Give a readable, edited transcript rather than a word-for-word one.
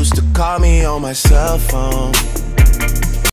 used to call me on my cell phone.